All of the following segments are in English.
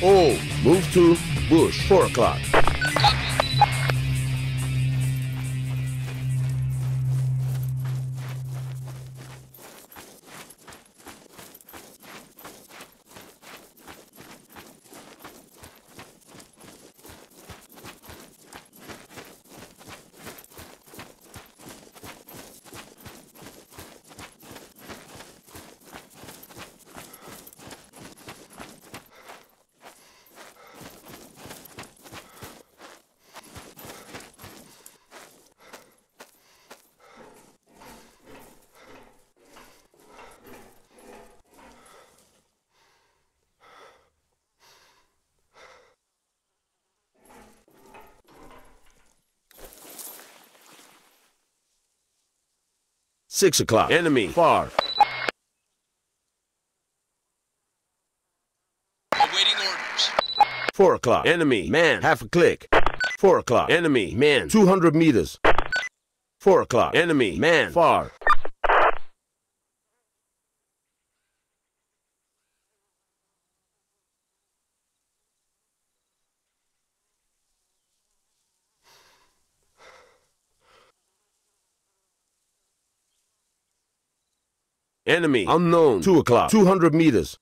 Oh, move to bush. 4 o'clock. Copy. 6 o'clock. Enemy far. Awaiting orders. 4 o'clock. Enemy man. Half a click. 4 o'clock. Enemy man. 200 meters. 4 o'clock. Enemy man far. Enemy unknown. 2 o'clock. 200 meters.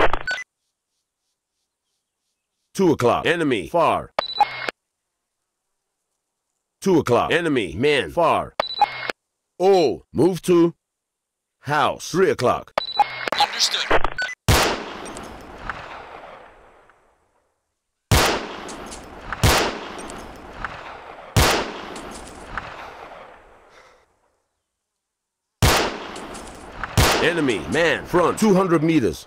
2 o'clock. Enemy far. 2 o'clock. Enemy man far. Oh, move to house. 3 o'clock. Understood. Enemy man front. 200 meters.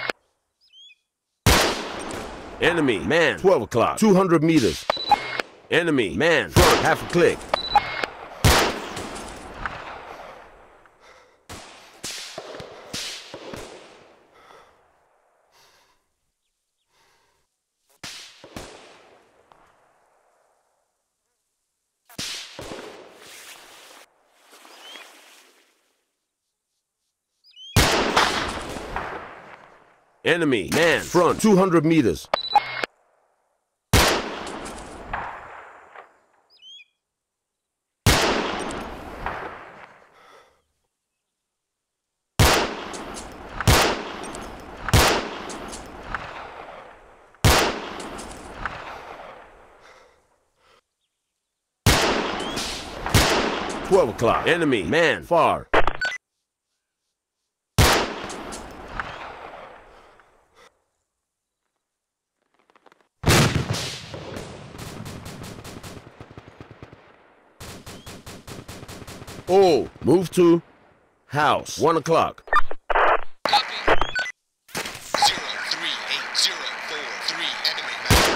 Enemy man. 12 o'clock. 200 meters. Enemy man front. Half a click. Enemy man front. 200 meters. $12 o'clock. Enemy man far. Oh, move to house. 1 o'clock. Copy. 038043, enemy man.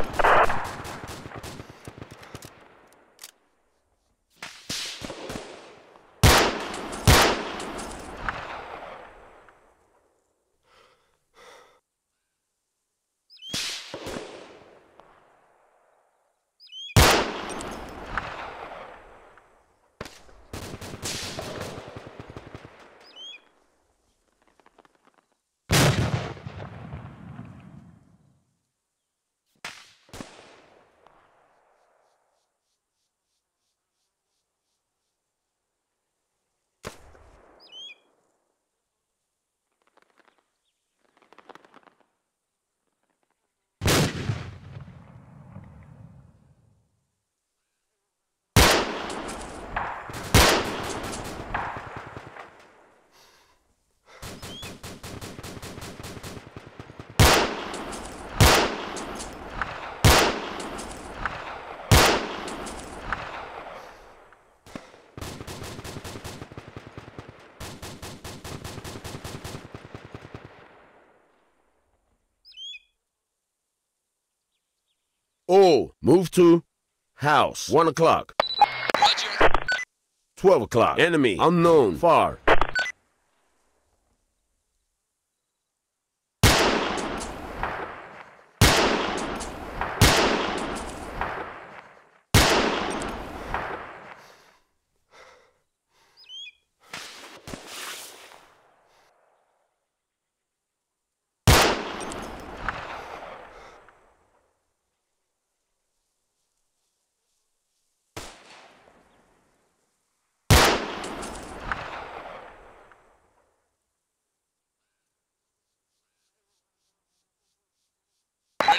Oh, move to house. 1 o'clock. Roger. 12 o'clock. Enemy unknown far.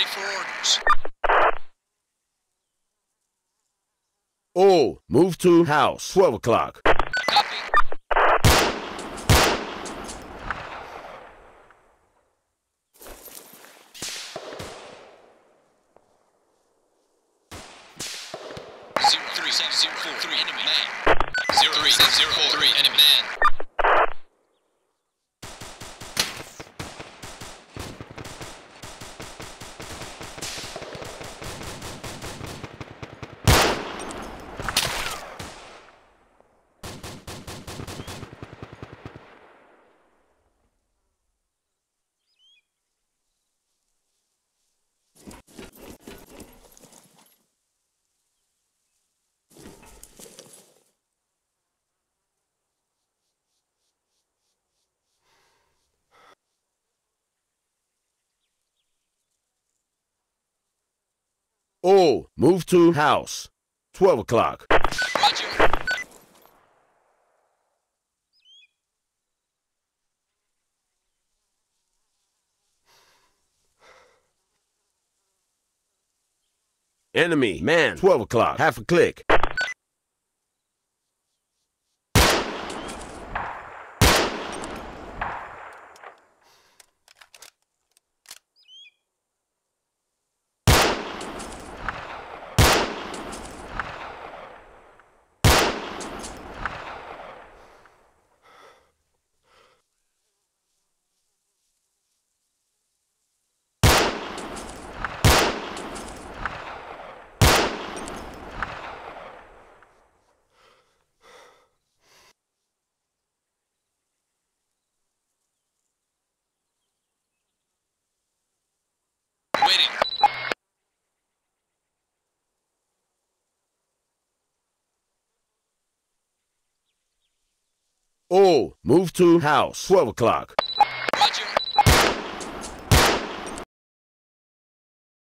Ready for orders. All move to house. 12 o'clock. Copy. Zero three seven zero four three enemy man. 03703 enemy man. All move to house. 12 o'clock. Roger. Enemy man. 12 o'clock. Half a click. Waiting. All move to house. 12 o'clock.